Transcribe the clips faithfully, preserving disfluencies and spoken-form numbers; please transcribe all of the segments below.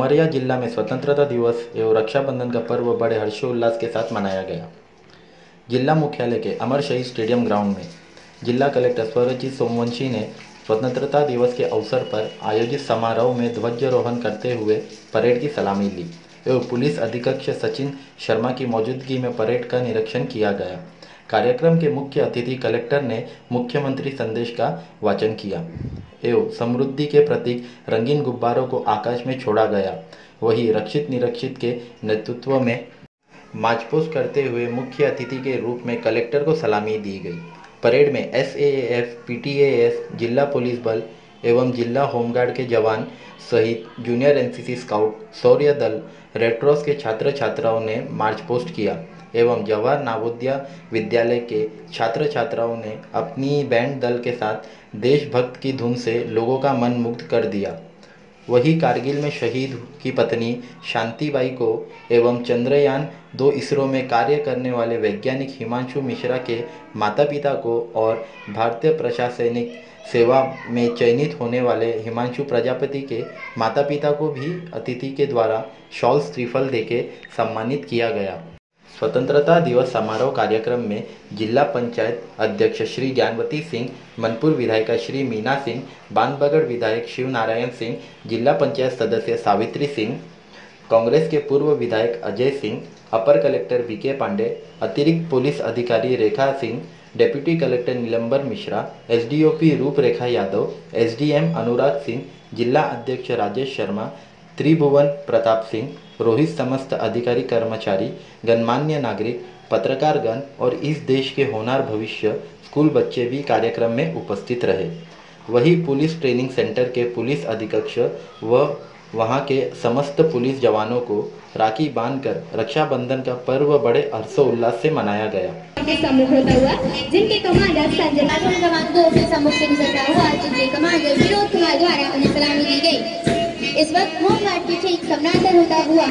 उमरिया जिला में स्वतंत्रता दिवस एवं रक्षाबंधन का पर्व बड़े हर्षोल्लास के साथ मनाया गया। जिला मुख्यालय के अमर शहीद स्टेडियम ग्राउंड में जिला कलेक्टर स्वरजित सोमवंशी ने स्वतंत्रता दिवस के अवसर पर आयोजित समारोह में ध्वजारोहण करते हुए परेड की सलामी ली एवं पुलिस अधीक्षक सचिन शर्मा की मौजूदगी में परेड का निरीक्षण किया गया। कार्यक्रम के मुख्य अतिथि कलेक्टर ने मुख्यमंत्री संदेश का वाचन किया एवं समृद्धि के प्रतीक रंगीन गुब्बारों को आकाश में छोड़ा गया। वहीं रक्षित निरीक्षित के नेतृत्व में मार्च पास्ट करते हुए मुख्य अतिथि के रूप में कलेक्टर को सलामी दी गई। परेड में S A A F, P T A S, जिला पुलिस बल एवं जिला होमगार्ड के जवान सहित junior N C C scout, शौर्य दल, रेड क्रॉस के छात्र छात्राओं ने मार्च पास्ट किया एवं जवाहर नवोदय विद्यालय के छात्र छात्राओं ने अपनी बैंड दल के साथ देशभक्त की धुन से लोगों का मन मुग्ध कर दिया। वहीं कारगिल में शहीद की पत्नी शांतिबाई को एवं चंद्रयान दो इसरो में कार्य करने वाले वैज्ञानिक हिमांशु मिश्रा के माता पिता को और भारतीय प्रशासनिक सेवा में चयनित होने वाले हिमांशु प्रजापति के माता पिता को भी अतिथि के द्वारा शॉल श्रीफल देके सम्मानित किया गया। स्वतंत्रता दिवस समारोह कार्यक्रम में जिला पंचायत अध्यक्ष श्री ज्ञानवती सिंह, मनपुर विधायिका श्री मीना सिंह, बांधबगड़ विधायक शिव नारायण सिंह, जिला पंचायत सदस्य सावित्री सिंह, कांग्रेस के पूर्व विधायक अजय सिंह, अपर कलेक्टर वी के पांडे, अतिरिक्त पुलिस अधिकारी Rekha Singh, deputy collector Nilambar Mishra, S D O P Ruprekha Yadav, S D M Anurag Singh, जिला अध्यक्ष राजेश शर्मा, त्रिभुवन प्रताप सिंह, रोहित समस्त अधिकारी कर्मचारी, गणमान्य नागरिक, पत्रकारगण और इस देश के होनहार भविष्य स्कूल बच्चे भी कार्यक्रम में उपस्थित रहे। वहीं पुलिस ट्रेनिंग सेंटर के पुलिस अधीक्षक व वहां के समस्त पुलिस जवानों को राखी बांधकर रक्षाबंधन का पर्व बड़े हर्षोल्लास से मनाया गया। सम्मुख होता हुआ जिनके कमांडर संजय जवान को अपने सम्मुख से गुजरता हुआ जिनके कमांडर विनोद कुमार द्वारा उन्हें सलामी दी गई। इस वक्त होमगार्ड के ठीक समानांतर होता हुआ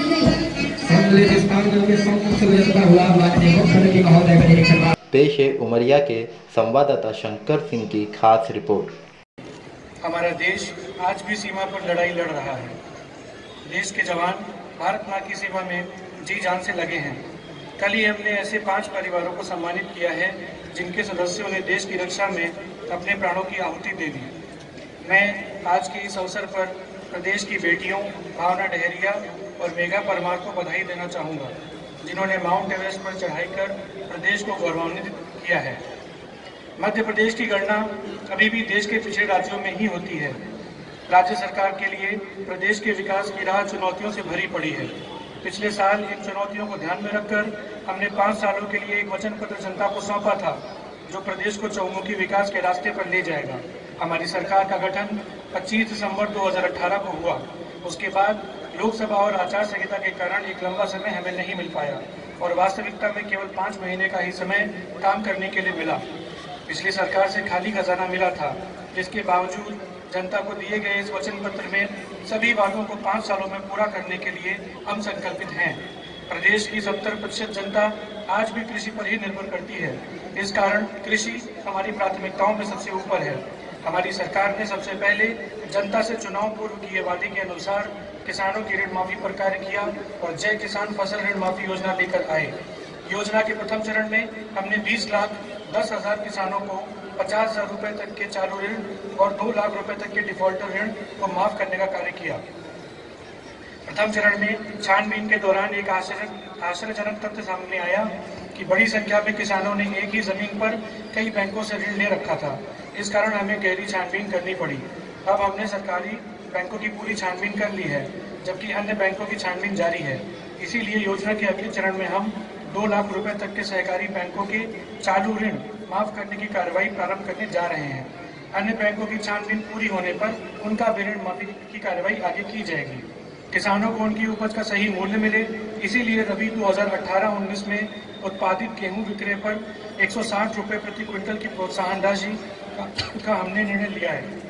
पेश है उमरिया के संवाददाता शंकर सिंह की खास रिपोर्ट। हमारा देश आज भी सीमा पर लड़ाई लड़ रहा है। देश के जवान भारत मां की सेवा में जी जान से लगे हैं। कल ही हमने ऐसे पांच परिवारों को सम्मानित किया है जिनके सदस्यों ने देश की रक्षा में अपने प्राणों की आहुति दे दी। मैं आज के इस अवसर पर प्रदेश की बेटियों भावना डहरिया और मेघा परमार को बधाई देना चाहूँगा, जिन्होंने माउंट एवरेस्ट पर चढ़ाई कर प्रदेश को गौरवान्वित किया है। मध्य प्रदेश की गणना अभी भी देश के पिछड़े राज्यों में ही होती है। राज्य सरकार के लिए प्रदेश के विकास की राह चुनौतियों से भरी पड़ी है। पिछले साल इन चुनौतियों को ध्यान में रखकर हमने पाँच सालों के लिए एक वचन पत्र जनता को सौंपा था, जो प्रदेश को चहुमुखी विकास के रास्ते पर ले जाएगा। हमारी सरकार का गठन पच्चीस दिसंबर दो हज़ार अठारह को हुआ। उसके बाद लोकसभा और आचार संहिता के कारण एक लंबा समय हमें नहीं मिल पाया और वास्तविकता में केवल पाँच महीने का ही समय काम करने के लिए मिला। पिछली सरकार से खाली खजाना मिला था, जिसके बावजूद जनता को दिए गए इस वचन पत्र में सभी वादों को पाँच सालों में पूरा करने के लिए हम संकल्पित हैं। प्रदेश की सत्तर प्रतिशत जनता आज भी कृषि पर ही निर्भर करती है। इस कारण कृषि हमारी प्राथमिकताओं में सबसे ऊपर है। हमारी सरकार ने सबसे पहले जनता से चुनाव पूर्व किए वादे के अनुसार किसानों की ऋण माफी पर कार्य किया और जय किसान फसल ऋण माफी योजना लेकर आए। योजना के प्रथम चरण में हमने बीस लाख दस हजार किसानों को पचास हजार रुपए तक के चालू ऋण और दो लाख रुपए तक के डिफॉल्टर ऋण को माफ करने का कार्य किया। प्रथम चरण में छानबीन के दौरान एक आश्चर्यजनक तथ्य सामने आया कि बड़ी संख्या में किसानों ने एक ही जमीन पर कई बैंकों से ऋण ले रखा था। इस कारण हमें गहरी छानबीन करनी पड़ी। अब हमने सरकारी बैंकों की पूरी छानबीन कर ली है, जबकि अन्य बैंकों की छानबीन जारी है। इसीलिए योजना के अगले चरण में हम दो लाख रुपए तक के सहकारी बैंकों के चालू ऋण माफ करने की कार्रवाई प्रारंभ करने जा रहे हैं। अन्य बैंकों की छानबीन पूरी होने पर उनका भी ऋण माफी की कार्रवाई आगे की जाएगी। किसानों को उनकी उपज का सही मूल्य मिले, इसीलिए रबी दो हज़ार अठारह उन्नीस में उत्पादित गेहूं विक्रय पर एक सौ साठ रुपए प्रति क्विंटल की प्रोत्साहन राशि का हमने निर्णय लिया है।